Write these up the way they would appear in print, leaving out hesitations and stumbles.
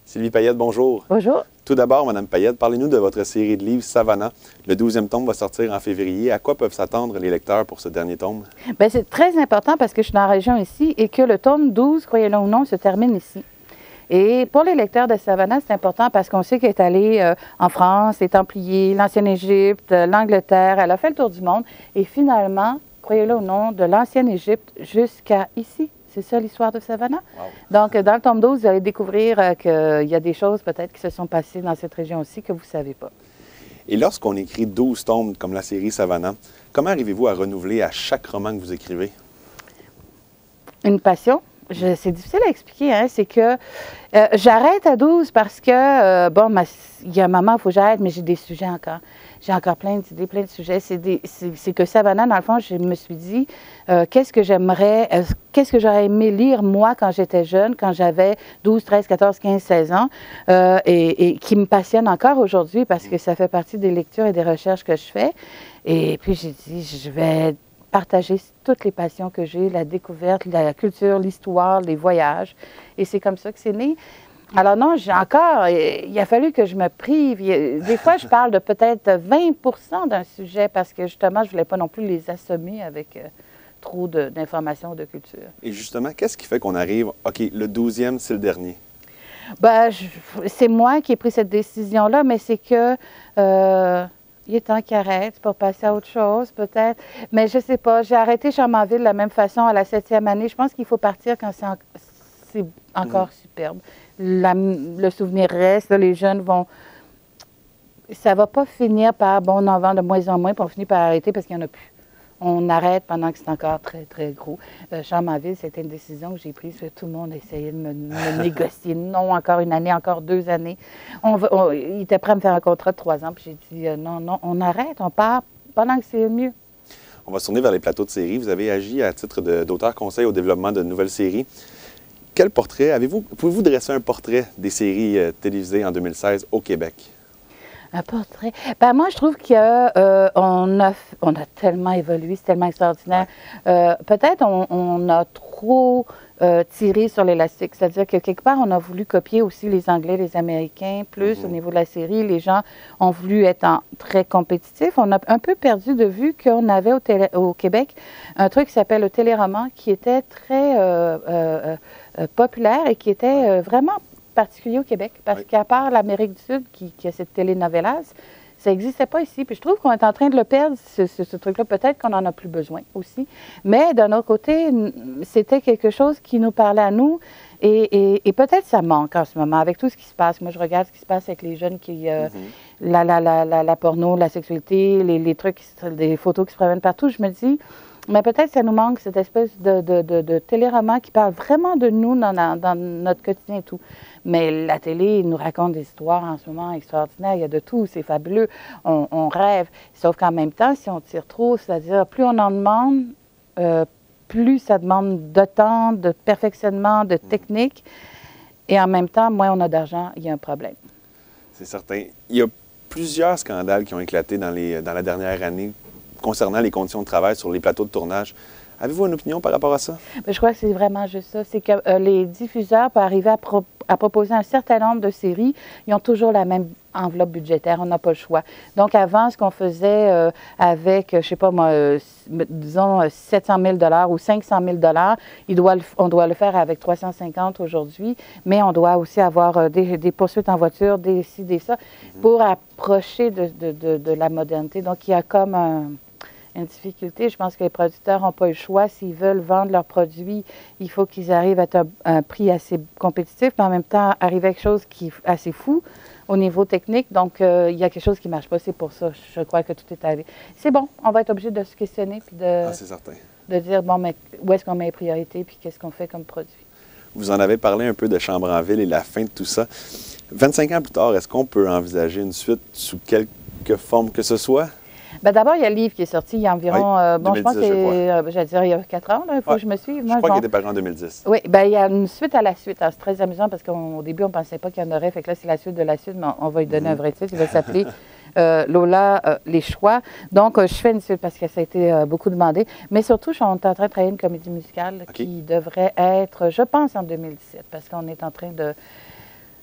Sylvie Payette, bonjour. Bonjour. Tout d'abord, Mme Payette, parlez-nous de votre série de livres Savannah. Le 12e tome va sortir en février. À quoi peuvent s'attendre les lecteurs pour ce dernier tome? Bien, c'est très important parce que je suis dans la région ici et que le tome 12, croyez-le ou non, se termine ici. Et pour les lecteurs de Savannah, c'est important parce qu'on sait qu'elle est allée en France, les Templiers, l'ancienne Égypte, l'Angleterre, elle a fait le tour du monde. Et finalement, croyez-le ou non, de l'ancienne Égypte jusqu'à ici. C'est ça l'histoire de Savannah. Wow. Donc, dans le tome 12, vous allez découvrir qu'il y a des choses peut-être qui se sont passées dans cette région aussi que vous ne savez pas. Et lorsqu'on écrit 12 tomes comme la série Savannah, comment arrivez-vous à renouveler à chaque roman que vous écrivez? Une passion. C'est difficile à expliquer, hein? C'est que j'arrête à 12 parce que, il y a un moment où il faut que j'arrête, mais j'ai des sujets encore. J'ai encore plein d'idées, plein de sujets. C'est que Savannah, dans le fond, je me suis dit, qu'est-ce que j'aurais aimé lire, moi, quand j'étais jeune, quand j'avais 12, 13, 14, 15, 16 ans, et qui me passionne encore aujourd'hui parce que ça fait partie des lectures et des recherches que je fais. Et puis, j'ai dit, je vais partager toutes les passions que j'ai, la découverte, la culture, l'histoire, les voyages. Et c'est comme ça que c'est né. Alors non, il a fallu que je me prive. Des fois, je parle de peut-être 20 d'un sujet parce que justement, je ne voulais pas non plus les assommer avec trop d'informations de culture. Et justement, qu'est-ce qui fait qu'on arrive, OK, le 12e, c'est le dernier? Ben, c'est moi qui ai pris cette décision-là, mais c'est que il est temps qu'il arrête pour passer à autre chose, peut-être. Mais je ne sais pas, j'ai arrêté Charmanville de la même façon à la 7e année. Je pense qu'il faut partir quand c'est encore superbe. Le souvenir reste, là, les jeunes vont... Ça ne va pas finir par, bon, on en vend de moins en moins, puis on finit par arrêter parce qu'il n'y en a plus. On arrête pendant que c'est encore très, très gros. Charmanville, c'était une décision que j'ai prise. Tout le monde essayait de me négocier. Non, encore une année, encore 2 années. Il était prêt à me faire un contrat de 3 ans. Puis j'ai dit, non, on arrête, on part pendant que c'est le mieux. On va se tourner vers les plateaux de séries. Vous avez agi à titre d'auteur conseil au développement de nouvelles séries. Quel portrait pouvez-vous dresser un portrait des séries télévisées en 2016 au Québec? Un portrait. Ben moi, je trouve qu'on a tellement évolué, c'est tellement extraordinaire. Ouais. Peut-être on a trop tiré sur l'élastique. C'est-à-dire que quelque part, on a voulu copier aussi les Anglais, les Américains, plus au niveau de la série. Les gens ont voulu être très compétitifs. On a un peu perdu de vue qu'on avait au Québec un truc qui s'appelle le téléroman, qui était très populaire et qui était vraiment particulier au Québec, parce qu'à part l'Amérique du Sud, qui a cette télénovelas, ça n'existait pas ici. Puis je trouve qu'on est en train de le perdre, ce truc-là. Peut-être qu'on n'en a plus besoin aussi. Mais d'un autre côté, c'était quelque chose qui nous parlait à nous. Et peut-être ça manque en ce moment, avec tout ce qui se passe. Moi, je regarde ce qui se passe avec les jeunes qui... la porno, la sexualité, les trucs, des photos qui se promènent partout. Je me dis... Mais peut-être ça nous manque, cette espèce de téléroman qui parle vraiment de nous dans notre quotidien et tout. Mais la télé nous raconte des histoires en ce moment extraordinaires. Il y a de tout, c'est fabuleux. On rêve. Sauf qu'en même temps, si on tire trop, c'est-à-dire plus on en demande, plus ça demande de temps, de perfectionnement, de technique. Et en même temps, moins on a d'argent, il y a un problème. C'est certain. Il y a plusieurs scandales qui ont éclaté dans la dernière année concernant les conditions de travail sur les plateaux de tournage. Avez-vous une opinion par rapport à ça? Bien, je crois que c'est vraiment juste ça. C'est que les diffuseurs peuvent arriver à proposer un certain nombre de séries. Ils ont toujours la même enveloppe budgétaire. On n'a pas le choix. Donc, avant, ce qu'on faisait avec, je ne sais pas moi, disons 700 000 $ ou 500 000 $, on doit le faire avec 350 aujourd'hui, mais on doit aussi avoir des poursuites en voiture, des ci, des ça, pour approcher de la modernité. Donc, il y a comme une difficulté. Je pense que les producteurs n'ont pas le choix. S'ils veulent vendre leurs produits, il faut qu'ils arrivent à un prix assez compétitif, mais en même temps, arriver à quelque chose qui est assez fou au niveau technique. Donc, il y a quelque chose qui ne marche pas. C'est pour ça, je crois que tout est arrivé. C'est bon, on va être obligé de se questionner puis c'est certain. De dire, bon, mais où est-ce qu'on met les priorités puis qu'est-ce qu'on fait comme produit. Vous en avez parlé un peu de Chambre en ville et la fin de tout ça. 25 ans plus tard, est-ce qu'on peut envisager une suite sous quelque forme que ce soit? Bien, d'abord, il y a le livre qui est sorti il y a environ, je pense que c'est, j'allais dire, il y a 4 ans, il faut que je me suive. Je crois qu'il était paru en 2010. Oui, bien, il y a une suite à la suite. C'est très amusant parce qu'au début, on ne pensait pas qu'il y en aurait. Fait que là, c'est la suite de la suite, mais on va lui donner un vrai titre. Il va s'appeler Lola, les choix. Donc, je fais une suite parce que ça a été beaucoup demandé. Mais surtout, je suis en train de travailler une comédie musicale qui devrait être, je pense, en 2017, parce qu'on est en train de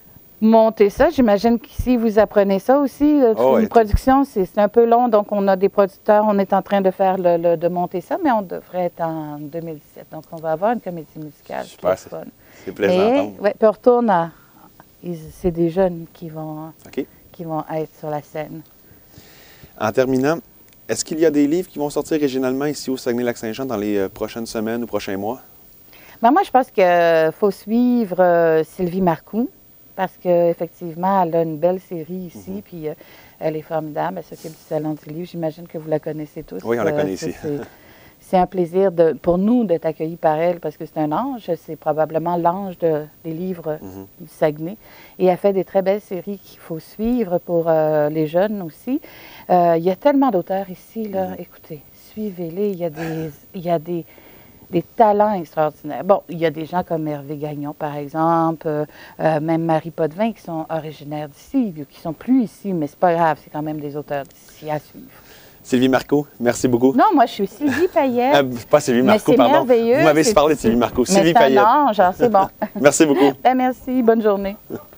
monter ça. J'imagine qu'ici, vous apprenez ça aussi. Une production, c'est un peu long, donc on a des producteurs, on est en train de faire de monter ça, mais on devrait être en 2017. Donc, on va avoir une comédie musicale. Super, c'est plaisant à entendre. Oui, puis on retourne à... C'est des jeunes qui vont être sur la scène. En terminant, est-ce qu'il y a des livres qui vont sortir régionalement ici au Saguenay-Lac-Saint-Jean dans les prochaines semaines ou prochains mois? Ben moi, je pense qu'il faut suivre Sylvie Marcoux, parce qu'effectivement, elle a une belle série ici, puis elle est formidable. Elle s'occupe du Salon du livre. J'imagine que vous la connaissez tous. Oui, on la connaît ici. C'est un plaisir pour nous d'être accueillis par elle, parce que c'est un ange. C'est probablement l'ange des livres du Saguenay. Et elle fait des très belles séries qu'il faut suivre pour les jeunes aussi. Il y a tellement d'auteurs ici, là. Écoutez, suivez-les. Il y a des talents extraordinaires. Bon, il y a des gens comme Hervé Gagnon, par exemple, même Marie Potvin, qui sont originaires d'ici, qui sont plus ici, mais c'est pas grave, c'est quand même des auteurs d'ici à suivre. Sylvie Marcoux, merci beaucoup. Non, moi, je suis Sylvie Payette. Pas Sylvie Marcoux, pardon. Merveilleux. Vous m'avez parlé de Sylvie Marcoux. Sylvie Payette. C'est un ange, c'est bon. Merci beaucoup. Ben, merci, bonne journée.